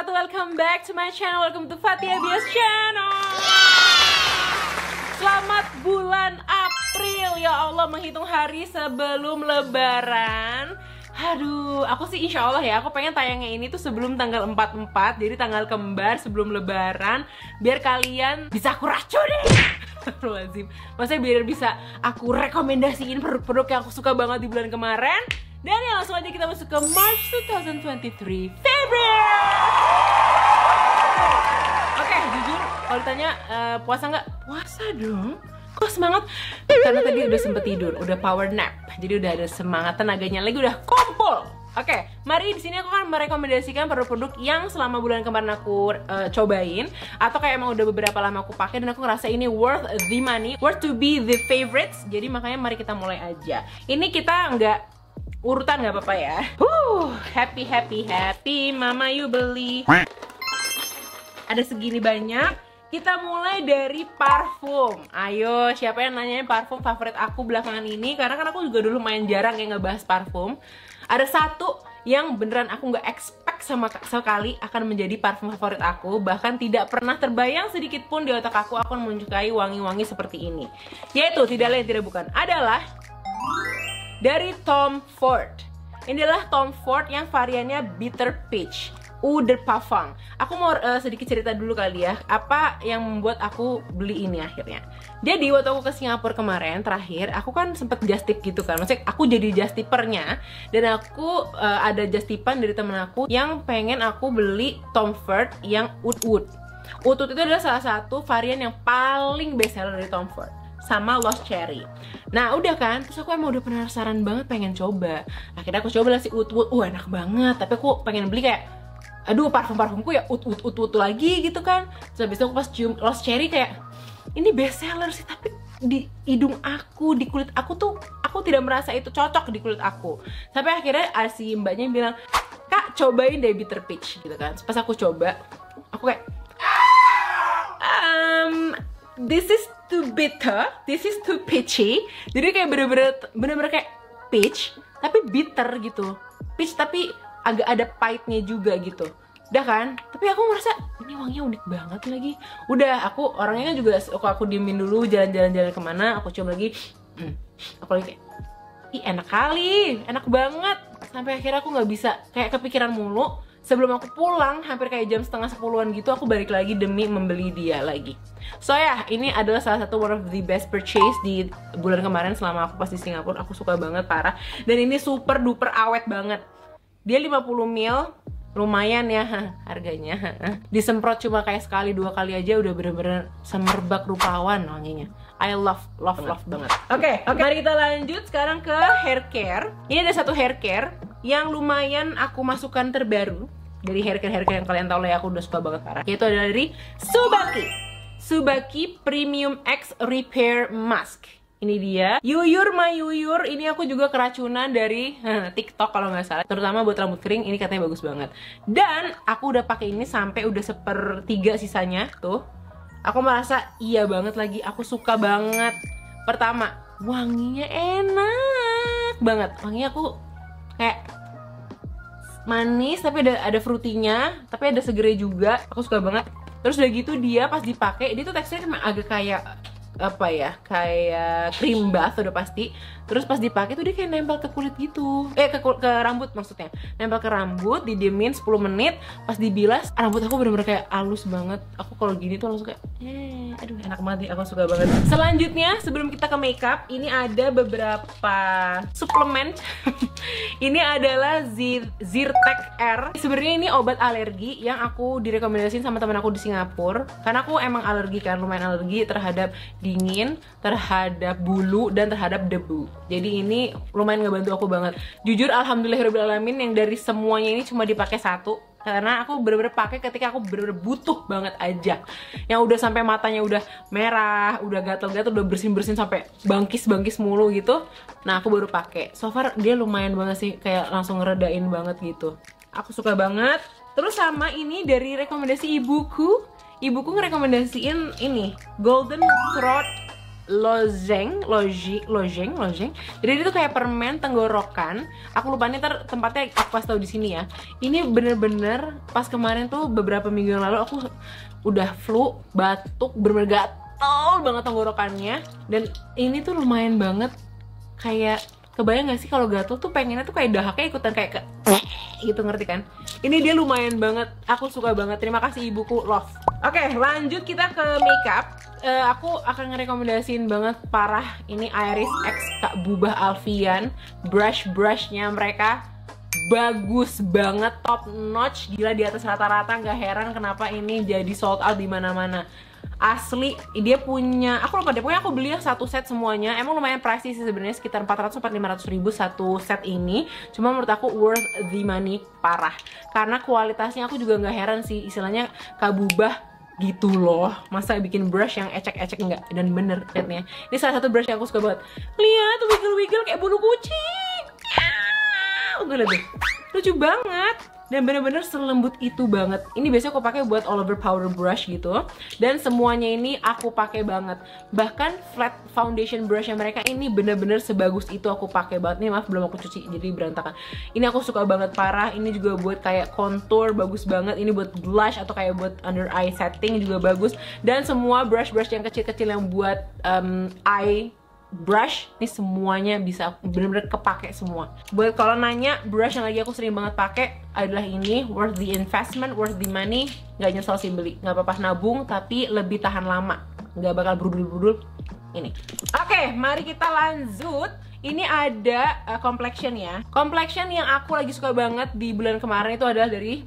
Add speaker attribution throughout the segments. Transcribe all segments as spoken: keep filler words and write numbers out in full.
Speaker 1: wabarakatuh. Welcome back to my channel. Welcome to Fathia Bias channel. Selamat bulan April. Ya Allah, menghitung hari sebelum lebaran. Aduh, aku sih insya Allah ya, aku pengen tayangnya ini tuh sebelum tanggal empat empat. Jadi tanggal kembar sebelum lebaran, biar kalian bisa aku racunin. Maksudnya biar bisa aku rekomendasiin produk-produk yang aku suka banget di bulan kemarin. Dan ya langsung aja kita masuk ke March dua ribu dua puluh tiga February. Oke, jujur kalau ditanya uh, puasa nggak? Puasa dong. Kok semangat? Karena tadi udah sempet tidur, udah power nap. Jadi udah ada semangat, tenaganya lagi udah kumpul. Oke, mari di sini aku akan merekomendasikan produk-produk yang selama bulan kemarin aku uh, cobain, atau kayak emang udah beberapa lama aku pakai dan aku ngerasa ini worth the money, worth to be the favorites. Jadi makanya mari kita mulai aja. Ini kita nggak urutan, nggak apa-apa ya. Huh, happy happy happy, mama you beli. Ada segini banyak. Kita mulai dari parfum. Ayo, siapa yang nanyain parfum favorit aku belakangan ini? Karena kan aku juga dulu main jarang yang ngebahas parfum. Ada satu yang beneran aku nggak expect sama sekali akan menjadi parfum favorit aku. Bahkan tidak pernah terbayang sedikit pun di otak aku akan menyukai wangi-wangi seperti ini. Yaitu tidak lain tidak bukan adalah dari Tom Ford. Ini adalah Tom Ford yang variannya Bitter Peach Eau de Parfum. Aku mau uh, sedikit cerita dulu kali ya, apa yang membuat aku beli ini akhirnya. Jadi waktu aku ke Singapura kemarin terakhir, aku kan sempet just tip gitu kan. Maksudnya aku jadi just tipernya, dan aku uh, ada just tipan dari temen aku yang pengen aku beli Tom Ford yang Oud Oud. Oud Oud itu adalah salah satu varian yang paling best seller dari Tom Ford, sama Lost Cherry. Nah udah kan, terus aku emang udah penasaran banget pengen coba. Akhirnya aku coba lah si Oud Oud, wah enak banget. Tapi aku pengen beli kayak, aduh parfum-parfumku ya ut ut ut ut lagi gitu kan. Terus habis itu aku pas cium Lost Cherry kayak, ini best seller sih, tapi di hidung aku, di kulit aku tuh, aku tidak merasa itu cocok di kulit aku. Sampai akhirnya si mbaknya bilang, Kak cobain deh Bitter Peach gitu kan. Pas aku coba, aku kayak, um, this is too bitter, this is too peachy. Jadi kayak bener-bener bener-bener kayak peach tapi bitter gitu. Peach tapi agak ada pahitnya juga gitu. Udah kan? Tapi aku merasa ini wanginya unik banget lagi. Udah, aku orangnya kan juga suka aku diemin dulu, jalan-jalan-jalan kemana, aku coba lagi. Hmm, aku lagi kayak, ih enak kali, enak banget. Sampai akhirnya aku nggak bisa, kayak kepikiran mulu. Sebelum aku pulang, hampir kayak jam setengah sepuluhan gitu, aku balik lagi demi membeli dia lagi. So ya, ini adalah salah satu one of the best purchase di bulan kemarin selama aku pas di Singapura. Aku suka banget, parah. Dan ini super duper awet banget. Dia lima puluh mil, lumayan ya harganya. Disemprot cuma kayak sekali dua kali aja udah bener-bener semerbak rupawan wanginya. I love, love, love banget. Oke, okay, okay. Mari kita lanjut sekarang ke hair care. Ini ada satu hair care yang lumayan aku masukkan terbaru dari hair care hair care yang kalian tahu lah ya, aku udah suka banget parah. Yaitu adalah dari Subaki. Subaki Premium X Repair Mask. Ini dia, Yuyur My Yuyur. Ini aku juga keracunan dari huh, TikTok kalau nggak salah. Terutama buat rambut kering, ini katanya bagus banget. Dan aku udah pakai ini sampai udah sepertiga sisanya tuh. Aku merasa iya banget lagi, aku suka banget. Pertama, wanginya enak banget. Wanginya aku kayak manis tapi ada ada fruitynya, tapi ada segernya juga. Aku suka banget. Terus udah gitu dia pas dipakai, dia tuh teksturnya emang agak kayak apa ya, kayak cream bath udah pasti. Terus pas dipakai tuh dia kayak nempel ke kulit gitu, eh ke, ke rambut maksudnya, nempel ke rambut, didiemin sepuluh menit. Pas dibilas, rambut aku bener-bener kayak halus banget. Aku kalau gini tuh langsung kayak, eh, aduh enak banget nih, aku suka banget. Selanjutnya sebelum kita ke makeup, ini ada beberapa suplemen. Ini adalah Zyrtec R. Sebenarnya ini obat alergi yang aku direkomendasiin sama temen aku di Singapura, karena aku emang alergi kan, lumayan alergi terhadap dingin, terhadap bulu, dan terhadap debu. Jadi ini lumayan ngebantu aku banget. Jujur alhamdulillahirobbilalamin yang dari semuanya ini cuma dipakai satu, karena aku bener-bener pakai ketika aku bener-bener butuh banget aja. Yang udah sampai matanya udah merah, udah gatel-gatel, udah bersin-bersin sampai bangkis-bangkis mulu gitu. Nah aku baru pakai. So far dia lumayan banget sih, kayak langsung ngeredain banget gitu. Aku suka banget. Terus sama ini dari rekomendasi ibuku. Ibuku ngerekomendasiin ini Golden Throat lozeng, loji, lozeng, lozeng. Jadi itu kayak permen tenggorokan. Aku lupa nih ntar tempatnya aku kasih tau di sini ya. Ini bener-bener pas kemarin tuh beberapa minggu yang lalu aku udah flu, batuk, bener-bener gatel banget tenggorokannya. Dan ini tuh lumayan banget kayak, kebayang gak sih kalau gatel tuh pengennya tuh kayak dahaknya ikutan kayak ke gitu, ngerti kan? Ini dia lumayan banget, aku suka banget. Terima kasih ibuku, love. Oke, lanjut kita ke makeup. Uh, aku akan ngerekomendasiin banget parah ini Iris X Kak Bubah Alfian. Brush-brushnya mereka bagus banget, top notch, gila di atas rata-rata. Nggak heran kenapa ini jadi sold out di mana-mana. Asli, dia punya, aku lupa deh, pokoknya aku beli satu set semuanya. Emang lumayan pricey sih sebenarnya, sekitar empat ratus sampai lima ratus ribu satu set ini. Cuma menurut aku worth the money, parah. Karena kualitasnya aku juga nggak heran sih, istilahnya Kak Bubah gitu loh. Masa bikin brush yang ecek-ecek enggak? Dan bener liatnya. Ini salah satu brush yang aku suka banget. Lihat, wiggle-wiggle kayak bulu kucing. Tuh lihat deh, lucu banget. Dan bener-bener selembut itu banget. Ini biasanya aku pakai buat all over powder brush gitu. Dan semuanya ini aku pakai banget. Bahkan flat foundation brush yang mereka ini bener-bener sebagus itu aku pakai banget. Nih maaf belum aku cuci jadi berantakan. Ini aku suka banget parah. Ini juga buat kayak contour bagus banget. Ini buat blush atau kayak buat under eye setting juga bagus. Dan semua brush-brush yang kecil-kecil yang buat um, eye brush ini semuanya bisa bener-bener kepake semua. Buat kalau nanya brush yang lagi aku sering banget pakai adalah ini, worth the investment, worth the money. Nggak nyesel sih beli, nggak apa-apa nabung tapi lebih tahan lama, nggak bakal brudul-brudul ini. Oke, mari kita lanjut. Ini ada uh, complexion ya. Complexion yang aku lagi suka banget di bulan kemarin itu adalah dari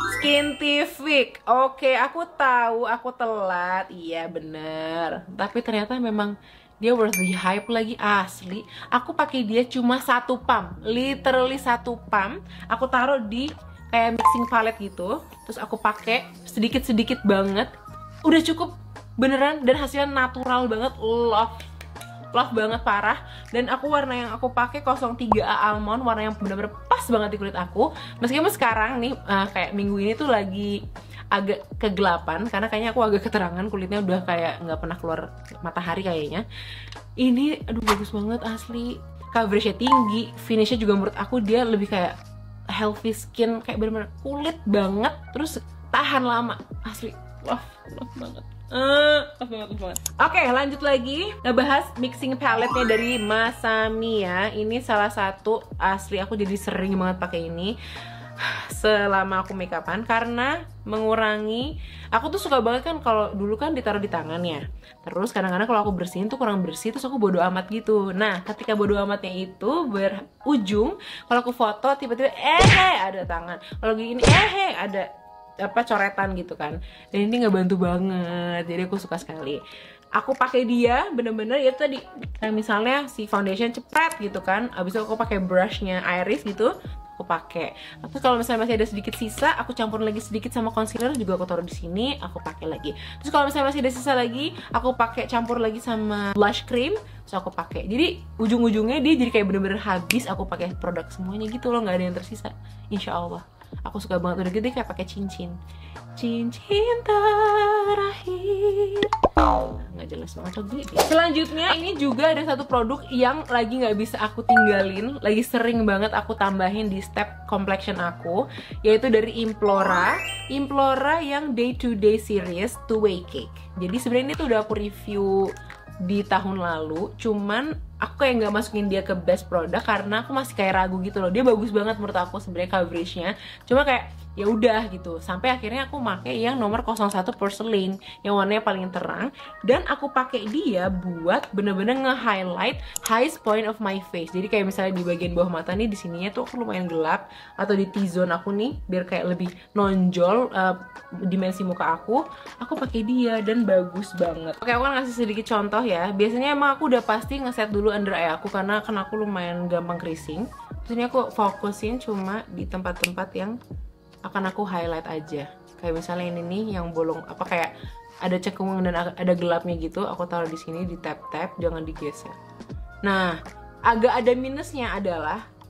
Speaker 1: Skintific. Oke, aku tahu aku telat, iya bener. Tapi ternyata memang dia worth the hype lagi, asli. Aku pakai dia cuma satu pump, literally satu pump. Aku taruh di kayak mixing palette gitu, terus aku pakai sedikit-sedikit banget. Udah cukup beneran dan hasilnya natural banget, love. Love banget parah. Dan aku warna yang aku pakai nol tiga A almond, warna yang bener-bener pas banget di kulit aku. Meskipun sekarang nih uh, kayak minggu ini tuh lagi agak kegelapan karena kayaknya aku agak keterangan, kulitnya udah kayak nggak pernah keluar matahari kayaknya. Ini aduh bagus banget asli, coveragenya tinggi, finishnya juga menurut aku dia lebih kayak healthy skin, kayak bener-bener kulit banget, terus tahan lama, asli love, love banget. Uh, love banget, love banget. Oke, lanjut lagi ngebahas mixing palette-nya dari Masami ya. Ini salah satu asli aku jadi sering banget pakai ini selama aku make upan karena mengurangi, aku tuh suka banget kan kalau dulu kan ditaruh di tangan ya, terus kadang-kadang kalau aku bersihin tuh kurang bersih, terus aku bodo amat gitu. Nah ketika bodo amatnya itu berujung kalau aku foto tiba-tiba eh ada tangan, kalau gini eh ada apa coretan gitu kan, dan ini nggak bantu banget, jadi aku suka sekali. Aku pakai dia bener-bener ya tadi kayak misalnya si foundation cepet gitu kan, abis itu aku pakai brushnya Iris gitu, aku pakai. Terus kalau misalnya masih ada sedikit sisa, aku campur lagi sedikit sama concealer juga aku taruh di sini, aku pakai lagi. Terus kalau misalnya masih ada sisa lagi, aku pakai campur lagi sama blush cream, terus aku pakai. Jadi ujung-ujungnya dia jadi kayak bener-bener habis aku pakai produk semuanya gitu loh, nggak ada yang tersisa. Insya Allah. Aku suka banget, udah gitu kayak pakai cincin. Cincin terakhir. Nggak jelas banget lagi. Selanjutnya ini juga ada satu produk yang lagi nggak bisa aku tinggalin, lagi sering banget aku tambahin di step complexion aku, yaitu dari Implora. Implora yang Day to Day series Two Way Cake. Jadi sebenarnya ini tuh udah aku review di tahun lalu, cuman aku kayak nggak masukin dia ke best product karena aku masih kayak ragu gitu loh. Dia bagus banget menurut aku sebenarnya coveragenya, cuma kayak ya udah gitu. Sampai akhirnya aku pakai yang nomor nol satu porcelain yang warnanya paling terang, dan aku pakai dia buat bener-bener nge-highlight highest point of my face. Jadi kayak misalnya di bagian bawah mata nih, di sininya tuh aku lumayan gelap, atau di T-zone aku nih biar kayak lebih nonjol uh, dimensi muka aku. Aku pakai dia dan bagus banget. Oke, aku kan ngasih sedikit contoh ya. Biasanya emang aku udah pasti ngeset dulu under eye aku karena kan aku lumayan gampang keriting. Terus ini aku fokusin cuma di tempat-tempat yang akan aku highlight aja. Kayak misalnya ini nih yang bolong apa kayak ada cekung dan ada gelapnya gitu, aku taruh di sini, di tap-tap, jangan digeser. Nah, agak ada minusnya adalah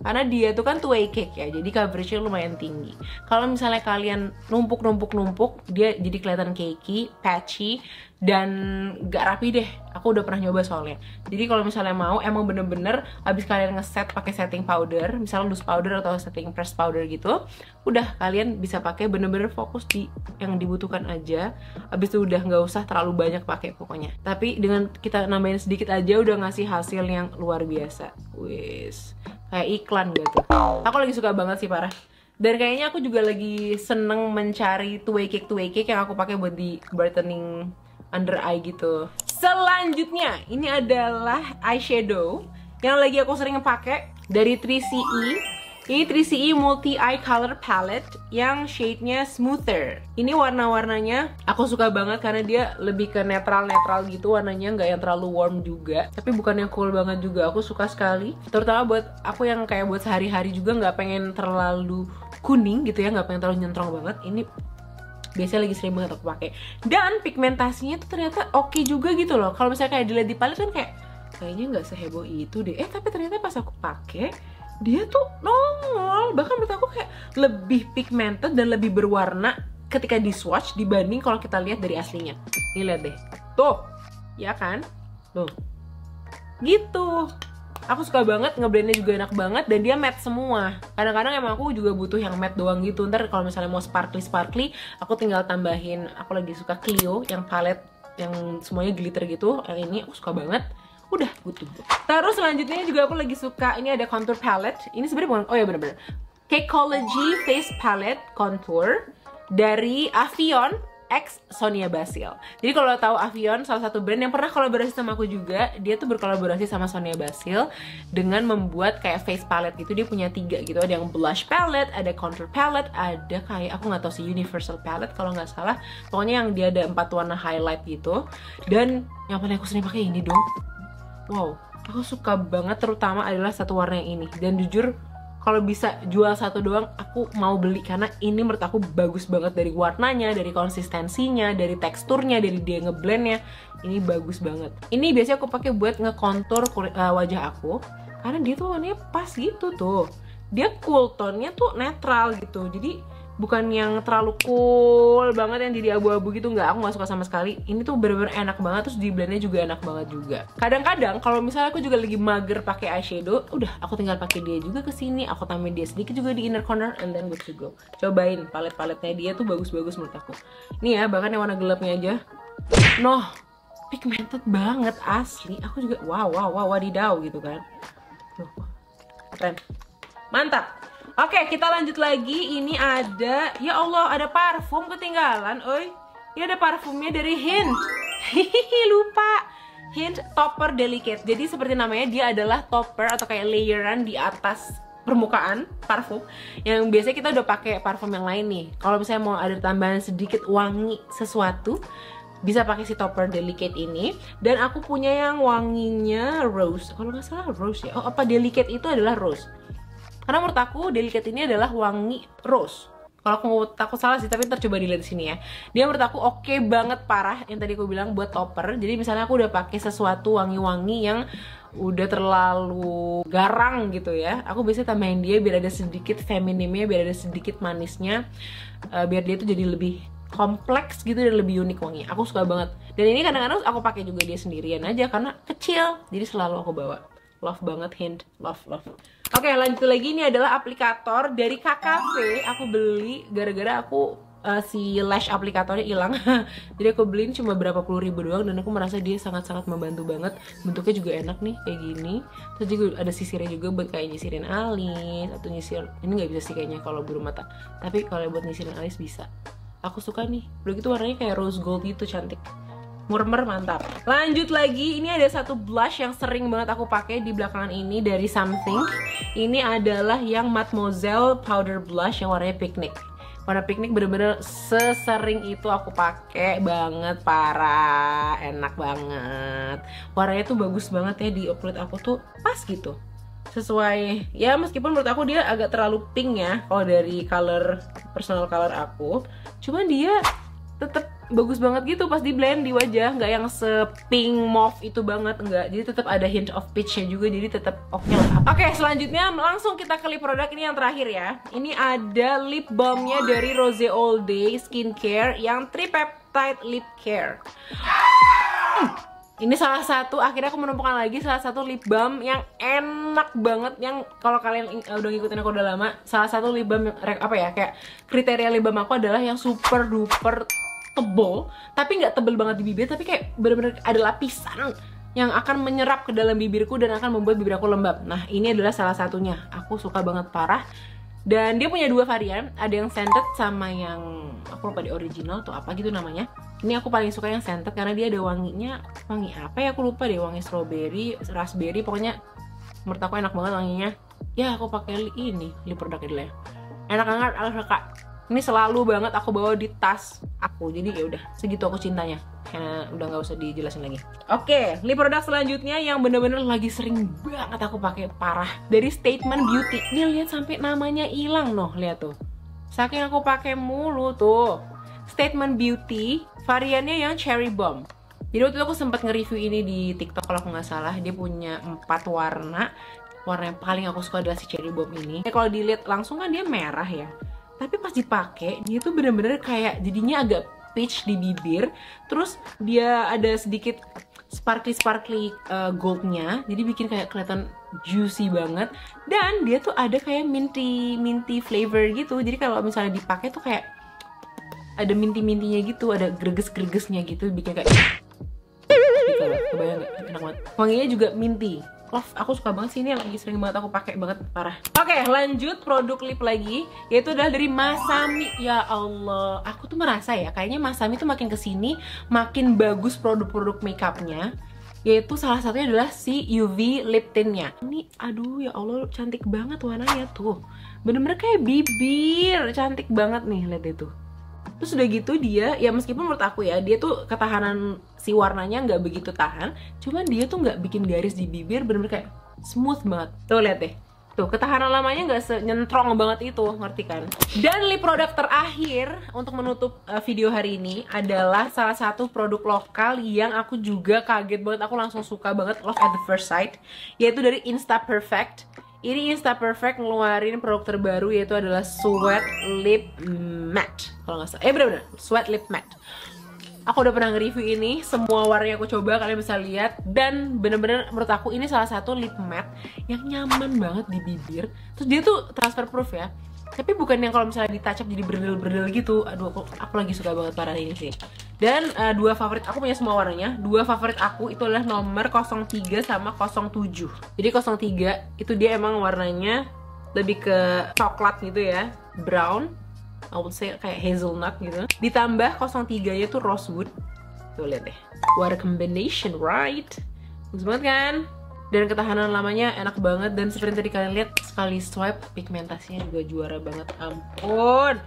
Speaker 1: karena dia tuh kan two-way cake ya, jadi coveragenya lumayan tinggi. Kalau misalnya kalian numpuk-numpuk-numpuk, dia jadi kelihatan cakey, patchy, dan gak rapi deh. Aku udah pernah nyoba soalnya. Jadi kalau misalnya mau, emang bener-bener abis kalian ngeset pakai setting powder, misalnya loose powder atau setting press powder gitu, udah kalian bisa pakai bener-bener fokus di yang dibutuhkan aja. Abis itu udah nggak usah terlalu banyak pakai pokoknya. Tapi dengan kita nambahin sedikit aja udah ngasih hasil yang luar biasa. Wis, kayak iklan gitu. Aku lagi suka banget sih, parah. Dan kayaknya aku juga lagi seneng mencari two-way cake two-way cake yang aku pakai buat di brightening under eye gitu. Selanjutnya, ini adalah eyeshadow yang lagi aku sering pakai dari three C E. Ini three C E Multi Eye Color Palette yang shade-nya Smoother. Ini warna-warnanya aku suka banget karena dia lebih ke netral-netral gitu warnanya, nggak yang terlalu warm juga, tapi bukan yang cool banget juga. Aku suka sekali, terutama buat aku yang kayak buat sehari-hari juga nggak pengen terlalu kuning gitu ya, nggak pengen terlalu nyentrong banget. Ini biasanya lagi sering banget aku pakai. Dan pigmentasinya tuh ternyata oke okay juga gitu loh. Kalau misalnya kayak dilihat di palette kan kayak kayaknya nggak seheboh itu deh. Eh tapi ternyata pas aku pakai dia tuh nongol, bahkan menurut aku kayak lebih pigmented dan lebih berwarna ketika di swatch dibanding kalau kita lihat dari aslinya. Nih lihat deh, tuh, ya kan, tuh, gitu. Aku suka banget, ngeblendnya juga enak banget dan dia matte semua. Kadang-kadang emang aku juga butuh yang matte doang gitu. Ntar kalau misalnya mau sparkly sparkly, aku tinggal tambahin. Aku lagi suka Clio yang palette yang semuanya glitter gitu. Yang ini aku suka banget. Udah butuh. Terus selanjutnya juga aku lagi suka, ini ada contour palette. Ini sebenarnya bukan, oh ya bener-bener Cakeology Face Palette Contour dari Avion X Sonia Basil. Jadi kalau tahu Avion, salah satu brand yang pernah kolaborasi sama aku juga, dia tuh berkolaborasi sama Sonia Basil dengan membuat kayak face palette gitu. Dia punya tiga gitu, ada yang blush palette, ada contour palette, ada kayak aku nggak tahu sih universal palette kalau nggak salah. Pokoknya yang dia ada empat warna highlight gitu. Dan yang paling aku sering pakai ini dong. Wow, aku suka banget, terutama adalah satu warna yang ini. Dan jujur, kalau bisa jual satu doang, aku mau beli. Karena ini menurut aku bagus banget dari warnanya, dari konsistensinya, dari teksturnya, dari dia ngeblendnya. Ini bagus banget. Ini biasanya aku pakai buat ngekontur uh, wajah aku. Karena dia tuh warnanya pas gitu tuh. Dia cool tone-nya tuh netral gitu. Jadi bukan yang terlalu cool banget yang jadi abu-abu gitu, nggak, aku nggak suka sama sekali. Ini tuh bener-bener enak banget, terus di blendnya juga enak banget juga. Kadang-kadang kalau misalnya aku juga lagi mager pakai eyeshadow, udah aku tinggal pakai dia juga ke sini, aku tambahin dia sedikit juga di inner corner, and then good to go. Cobain palet-paletnya dia tuh bagus-bagus menurut aku. Ini ya, bahkan yang warna gelapnya aja, noh, pigmented banget asli. Aku juga wow wow wow wadidaw gitu kan. Tuh, keren, mantap. Oke, kita lanjut lagi. Ini ada, ya Allah, ada parfum ketinggalan. Oi, ini ada parfumnya dari Hint. Hihihi, lupa. Hint Topper Delicate. Jadi seperti namanya, dia adalah topper atau kayak layeran di atas permukaan parfum. Yang biasanya kita udah pakai parfum yang lain nih. Kalau misalnya mau ada tambahan sedikit wangi sesuatu, bisa pakai si Topper Delicate ini. Dan aku punya yang wanginya rose. Kalau nggak salah rose ya. Oh, apa Delicate itu adalah rose. Karena menurut aku Delicate ini adalah wangi rose. Kalau aku takut salah sih, tapi ntar coba dilihat di sini ya. Dia menurut aku oke okay banget, parah, yang tadi aku bilang buat topper. Jadi misalnya aku udah pakai sesuatu wangi-wangi yang udah terlalu garang gitu ya, aku biasanya tambahin dia biar ada sedikit feminimnya, biar ada sedikit manisnya, uh, biar dia tuh jadi lebih kompleks gitu dan lebih unik wangi. Aku suka banget. Dan ini kadang-kadang aku pakai juga dia sendirian aja karena kecil, jadi selalu aku bawa. Love banget Hint, love love. Oke, lanjut lagi, ini adalah aplikator dari K K V. Aku beli gara-gara aku uh, si lash aplikatornya hilang. Jadi aku beliin cuma berapa puluh ribu doang dan aku merasa dia sangat-sangat membantu banget. Bentuknya juga enak nih kayak gini. Terus juga ada sisirnya juga buat kayak nyisirin alis atau nyisir. Ini nggak bisa sih kayaknya kalau bulu mata. Tapi kalau buat nyisirin alis bisa. Aku suka nih. Udah gitu warnanya kayak rose gold gitu, cantik. Murmer, mantap. Lanjut lagi, ini ada satu blush yang sering banget aku pakai di belakangan ini dari Something. Ini adalah yang Mademoiselle Powder Blush yang warnanya picnic. Warna picnic bener-bener sesering itu aku pakai banget, parah, enak banget. Warnanya tuh bagus banget ya di kulit aku tuh pas gitu. Sesuai, ya meskipun menurut aku dia agak terlalu pink ya kalau dari color, personal color aku. Cuman dia tetep bagus banget gitu pas di blend di wajah, nggak yang se-pink mauve itu banget, enggak. Jadi tetap ada hint of peach-nya juga, jadi tetap oke lah. Oke, selanjutnya langsung kita ke lip product ini yang terakhir ya. Ini ada lip balmnya dari Rose All Day Skincare yang Tripeptide Lip Care. Hmm. Ini salah satu, akhirnya aku menemukan lagi salah satu lip balm yang enak banget. Yang kalau kalian udah ngikutin aku udah lama, salah satu lip balm yang, apa ya, kayak kriteria lip balm aku adalah yang super duper tebel, tapi nggak tebel banget di bibir, tapi kayak bener-bener ada lapisan yang akan menyerap ke dalam bibirku dan akan membuat bibir aku lembab. Nah, ini adalah salah satunya. Aku suka banget parah. Dan dia punya dua varian, ada yang scented sama yang aku lupa di original tuh apa gitu namanya. Ini aku paling suka yang scented karena dia ada wanginya, wangi apa ya aku lupa deh, wangi strawberry, raspberry, pokoknya menurut aku enak banget wanginya. Ya aku pakai ini lip product dulu ya. Enak banget, aku suka. Ini selalu banget aku bawa di tas aku, jadi ya udah segitu aku cintanya. Karena udah nggak usah dijelasin lagi. Oke, lip product selanjutnya yang bener-bener lagi sering banget aku pakai parah, dari Statement Beauty. Ini lihat sampai namanya hilang noh, lihat tuh. Saking aku pakai mulu tuh. Statement Beauty variannya yang Cherry Bomb. Jadi waktu itu aku sempat nge-review ini di TikTok kalau aku nggak salah. Dia punya empat warna. Warna yang paling aku suka adalah si Cherry Bomb ini. Ya, kalau dilihat langsung kan dia merah ya. Tapi pas dipakai dia tuh bener-bener kayak jadinya agak peach di bibir. Terus dia ada sedikit sparkly-sparkly uh, goldnya. Jadi bikin kayak kelihatan juicy banget. Dan dia tuh ada kayak minty minty flavor gitu. Jadi kalau misalnya dipakai tuh kayak ada minty-mintinya gitu, ada greges-gregesnya gitu, bikin kayak gitu loh, kebayang gak? Enak banget. Wanginya juga minty. Love, aku suka banget sih, ini lagi sering banget aku pakai banget, parah. Oke, lanjut produk lip lagi, yaitu adalah dari Masami. Ya Allah, aku tuh merasa ya, kayaknya Masami tuh makin kesini makin bagus produk-produk makeupnya. Yaitu salah satunya adalah si U V lip tintnya. Ini, aduh ya Allah, cantik banget warnanya tuh. Bener-bener kayak bibir, cantik banget nih, lihat itu. Terus udah gitu dia, ya meskipun menurut aku ya, dia tuh ketahanan si warnanya nggak begitu tahan, cuman dia tuh nggak bikin garis di bibir, bener-bener kayak smooth banget. Tuh lihat deh, tuh ketahanan lamanya nggak senyentrong banget itu, ngerti kan? Dan lip produk terakhir untuk menutup uh, video hari ini adalah salah satu produk lokal yang aku juga kaget banget, aku langsung suka banget, love at the first sight, yaitu dari Insta Perfect. Ini Insta Perfect ngeluarin produk terbaru, yaitu adalah Sweat Lip Matte. Kalau nggak salah, eh bener-bener Sweat Lip Matte. Aku udah pernah nge-review ini, semua warnanya aku coba, kalian bisa lihat. Dan bener-bener menurut aku ini salah satu lip matte yang nyaman banget di bibir. Terus dia tuh transfer proof ya. Tapi bukan yang kalau misalnya di touch up jadi berdel-berdel gitu. Aduh, aku, aku lagi suka banget parah ini sih. Dan uh, dua favorit aku punya semua warnanya. Dua favorit aku itu adalah nomor nol tiga sama nol tujuh. Jadi nol tiga itu dia emang warnanya lebih ke coklat gitu ya, brown, I would say kayak hazelnut gitu. Ditambah nol tiga nya tuh rosewood. Tuh lihat deh, what a combination, right? Bagus banget kan? Dan ketahanan lamanya enak banget. Dan seperti tadi kalian lihat, sekali swipe pigmentasinya juga juara banget, ampun.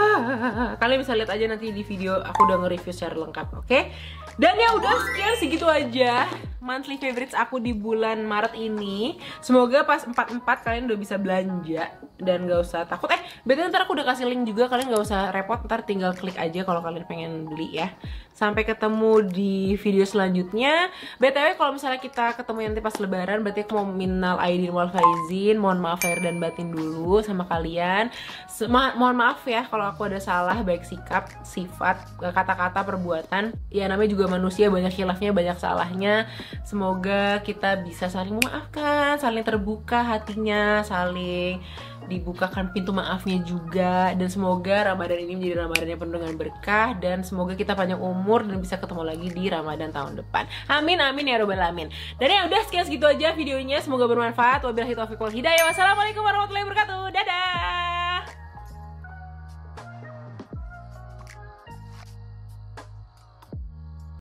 Speaker 1: Ah, kalian bisa lihat aja nanti di video aku udah nge-review secara lengkap, oke? Okay? Dan ya udah, sekian segitu aja monthly favorites aku di bulan Maret ini. Semoga pas empat empat kalian udah bisa belanja dan gak usah takut. Eh, betul, ntar aku udah kasih link juga, kalian gak usah repot, ntar tinggal klik aja kalau kalian pengen beli ya. Sampai ketemu di video selanjutnya. B T W kalau misalnya kita ketemu nanti pas lebaran, berarti aku mau minal aidin wal faizin, mohon maaf lahir dan batin dulu sama kalian. Ma mohon maaf ya kalau aku ada salah, baik sikap, sifat, kata-kata, perbuatan. Ya namanya juga manusia, banyak khilafnya, banyak salahnya. Semoga kita bisa saling memaafkan, saling terbuka hatinya, saling dibukakan pintu maafnya juga. Dan semoga Ramadan ini menjadi Ramadan yang penuh dengan berkah. Dan semoga kita panjang umur dan bisa ketemu lagi di Ramadan tahun depan. Amin, amin ya robbal alamin. Dan ya udah, sekian segitu aja videonya. Semoga bermanfaat. Wabillahi taufiq wal hidayah. Wassalamualaikum warahmatullahi wabarakatuh. Dadah.